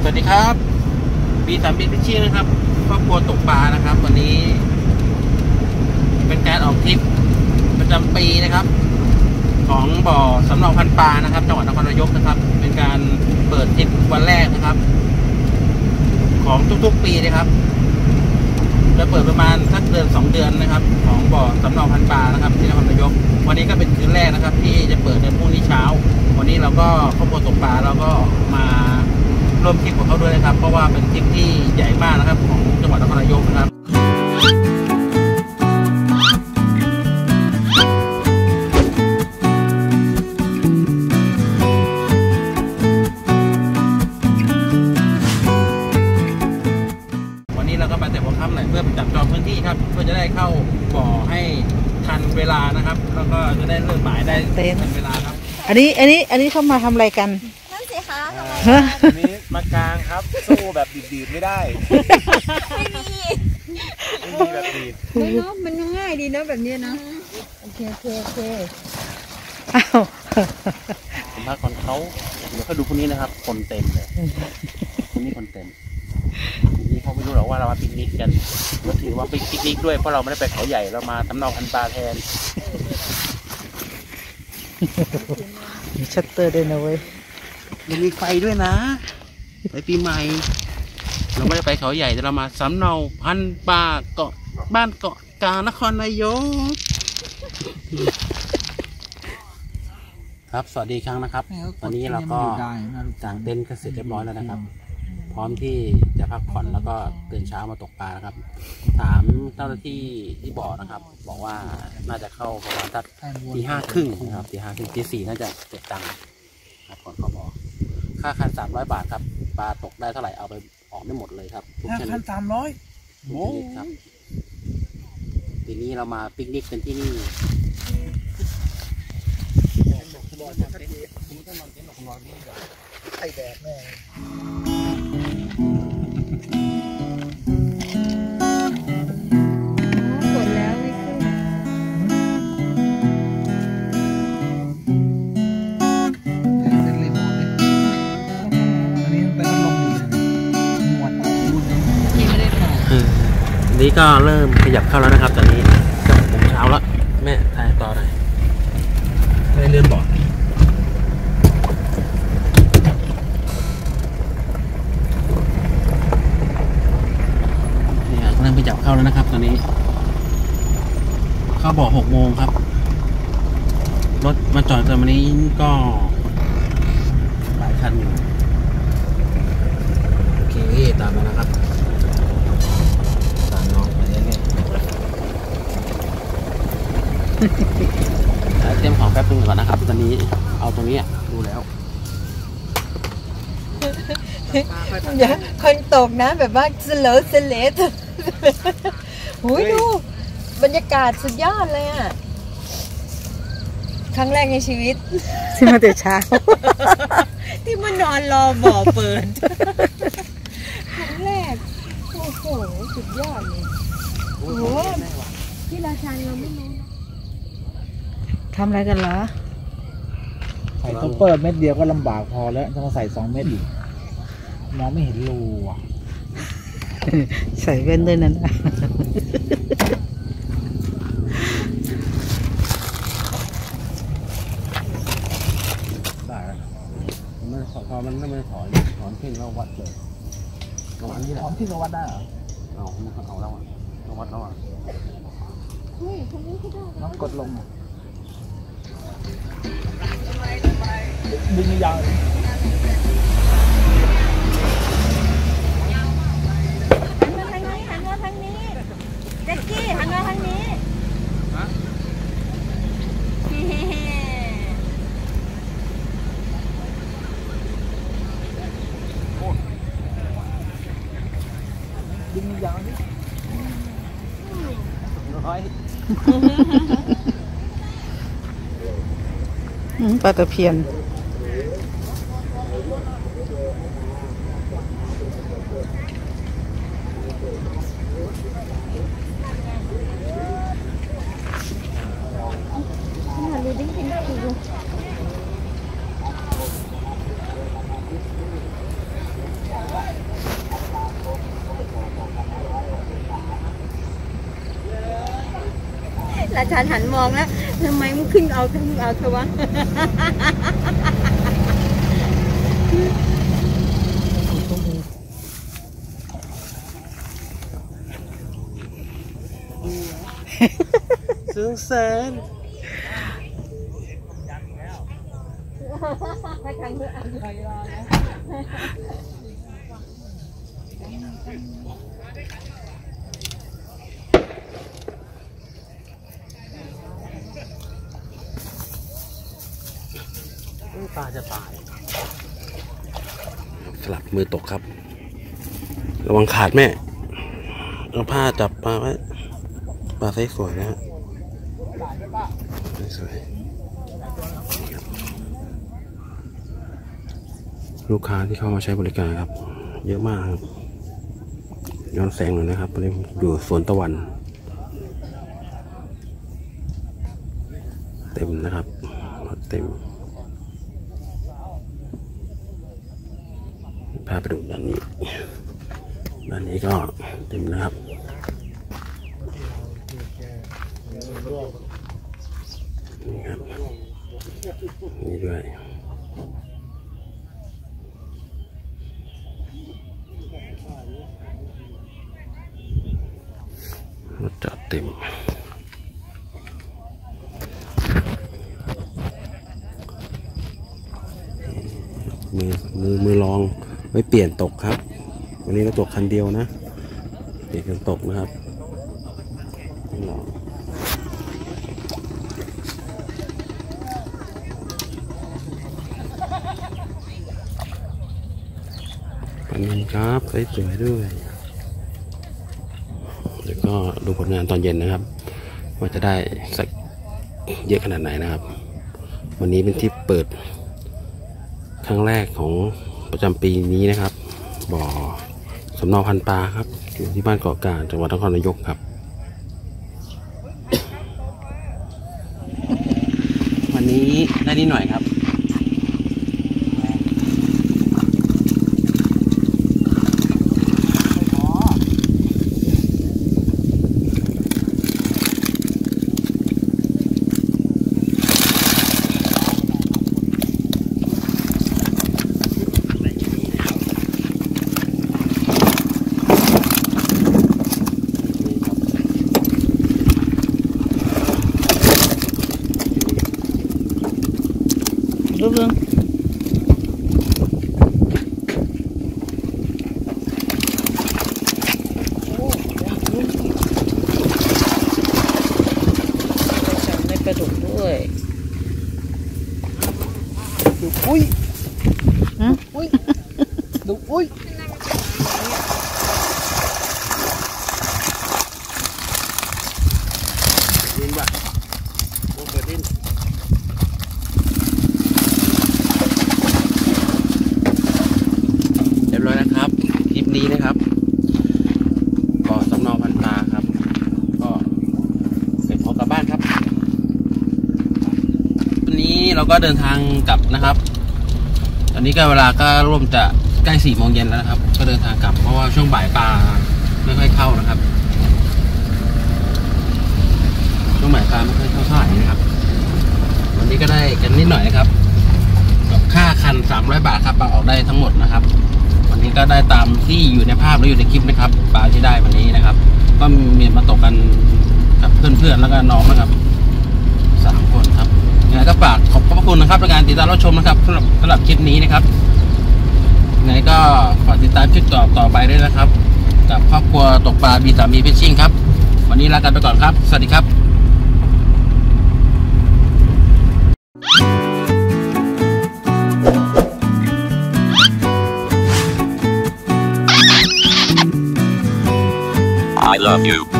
วัสดีครับบีสามบีพิชชี่นะครับครอบครัวตกปลานะครับวันนี้เป็นการออกทริปประจำปีนะครับของบ่อสำเนาพันปลานะครับจังหวัดนครนายกนะครับเป็นการเปิดทริปวันแรกนะครับของทุกๆปีนะครับจะเปิดประมาณสักเดือน2 เดือนนะครับของบ่อสำเนาพันปลานะครับที่นครนายกวันนี้ก็เป็นคืนแรกนะครับที่จะเปิดในพรุ่งนี้เช้าวันนี้เราก็ครอบครัวตกปลาเราก็มาร่วมทริปของเขาด้วยนะครับเพราะว่าเป็นทริปที่ใหญ่มากนะครับของจังหวัดนครนายกนะครับวันนี้เราก็มาแต่หัวค่ำหน่อยเพื่อไปจับจองพื้นที่ครับเพื่อจะได้เข้าบ่อให้ทันเวลานะครับแล้วก็จะได้เริ่มบ่ายได้ทันเวลาครับอันนี้เขามาทำอะไรกันนั่นสิคะอันนี้มากลางครับสู้แบบดีดๆไม่ได้ไม่มีแบบดีดไม่เนาะมันง่ายดีเนาะแบบนี้นะโอเคอ้าวผมพาคนเขาเดี๋ยวเขาดูคนนี้นะครับคนเต็มเลยคนนี้คนเต็มทีนี้เขาไม่รู้หรอกว่าเรามาปิกนิกกันก็ถือว่าปิกนิกด้วยเพราะเราไม่ได้ไปเขาใหญ่เรามาสำเนาพันปลาแทนมีชัตเตอร์ด้วยนะเว้ยมีไฟด้วยนะไปปีใหม่เราไม่ได้ไปเขาใหญ่แต่เรามาสำเนาพันปลาเกาะบ้านเกาะกาญนครนายกครับสวัสดีครั้งนะครับตอนนี้เราก็กางเต็นท์เสร็จเรียบร้อยแล้วนะครับพร้อมที่จะพักผ่อนแล้วก็ตื่นเช้ามาตกปลานะครับถามเจ้าหน้าที่ที่บ่อนะครับบอกว่าน่าจะเข้าประมาณสักตี 5 ครึ่งนะครับตี 5 ครึ่งตี 4น่าจะเก็บตังค์ครับก่อนเข้าบ่อค่าคัน300 บาทครับปลาตกได้เท่าไหร่เอาไปออกได้หมดเลยครับค่าคัน300 โอ้ครับทีนี้เรามาปิกนิกกันที่นี่ไอแดดแม่กดแล้วไม่ขึ้นเส้นรีโมทอันนี้เป็นพัดลมอยู่หมวดที่ไม่ได้เปิดนี้ก็เริ่มขยับเข้าแล้วนะครับตอนนี้6 โมงเช้าแล้วแม่ถ่ายต่อหน่อยไม่เลื่อนบอร์ดเริ่มขยับเข้าแล้วนะครับตอนนี้เข้าบ่อ6 โมงครับรถมาจอดตอนนี้ก็หลายคันอยู่โอเคตามมานะครับตามน้องไปเรื่อยๆเตรียมของแป๊บนึงก่อนนะครับตอนนี้เอาตรงนี้ดูแล้วอย่าคนตกนะแบบว่าสโลว์สเลดหูยดูบรรยากาศสุดยอดเลยอ่ะครั้งแรกในชีวิตที่มาแต่เช้าที่มานอนรอบ่อเปิดครั้งแรกโอ้โหสุดยอดเลยโอ้โหที่ราชาเราไม่รู้ทำอะไรกันเหรอใส่ท็อปเปอร์เม็ดเดียวก็ลำบากพอแล้วจะมาใส่2 เม็ดอีกมองไม่เห็นรูอ่ะใส่แว่นด้วยนั่นได้มันพอมันไม่ถอนขึ้นแล้ววัดเลยถอนที่ไหนถอนที่เราวัดได้เหรอเอาแล้วอ่ะเราวัดแล้วอ่ะเฮ้ยทำนี้ก็ได้น้องกดลงดึงยาวหันมาทางนี้แจ็คกี้หันมาทางนี้ดึงยาวดิปลาตะเพียนดูดิ้งกินได้ดูเราชาหันมองแล้วทำไมมึงขึ้นเอาเถอะวะซึ้งแสนให้กันเพื่ออันย่อยรอนะปลาจะตายสลับมือตกครับระวังขาดแม่เอาผ้าจับปลาไว้ปลาไซส์สวยนะฮะสวยลูกค้าที่เข้ามาใช้บริการครับเยอะมากครับย้อนแสงหน่อยนะครับวันนี้อยู่สวนตะวันเต็มนะครับเต็มพาไปดูด้านนี้ก็เต็มนะครับนี่ครับนี่ด้วยรถจอดเต็มมือลองไว้เปลี่ยนตกครับวันนี้เราตกคันเดียวนะเปลี่ยนกันตกนะครับปันนี้ครับสวยๆด้วยแล้วก็ดูผลงานตอนเย็นนะครับว่าจะได้สักเยอะขนาดไหนนะครับวันนี้เป็นที่เปิดครั้งแรกของประจำปีนี้นะครับบ่อสำเนาพันปลาครับอยู่ที่บ้านเกาะกาญจังหวัดนครนายกครับวันนี้ได้นิดหน่อยครับรูปนึงในกระดูกด้วยดูอุ้ยดูอุ้ยดินว่ะโอ้เปิดดินเรียบร้อยนะครับคลิปนี้นะครับก็สำเนาพันปลาครับก็เสร็จพอกลับบ้านครับวันนี้เราก็เดินทางกลับนะครับตอนนี้ก็เวลาก็ร่วมจะใกล้4 โมงเย็นแล้วนะครับก็เดินทางกลับเพราะว่าช่วงบ่ายปลาไม่ค่อยเข้านะครับช่วงบ่ายปลาไม่ค่อยเข้าเท่าไหร่นะครับวันนี้ก็ได้กันนิดหน่อยนะครับกับค่าคัน300 บาทครับปลาออกได้ทั้งหมดนะครับวันนี้ก็ได้ตามที่อยู่ในภาพและอยู่ในคลิปนะครับปลาที่ได้วันนี้นะครับก็มีมาตกกันกับเพื่อนๆแล้วก็น้องนะครับ3 คนครับยังไงก็ฝากขอบพระคุณนะครับในการติดตามรับชมนะครับสำหรับคลิปนี้นะครับยังไงก็ฝากติดตามคลิปต่อไปด้วยนะครับกับครอบครัวตกปลาบีสามีฟิชชิ่งครับวันนี้ลากันไปก่อนครับสวัสดีครับ I love you.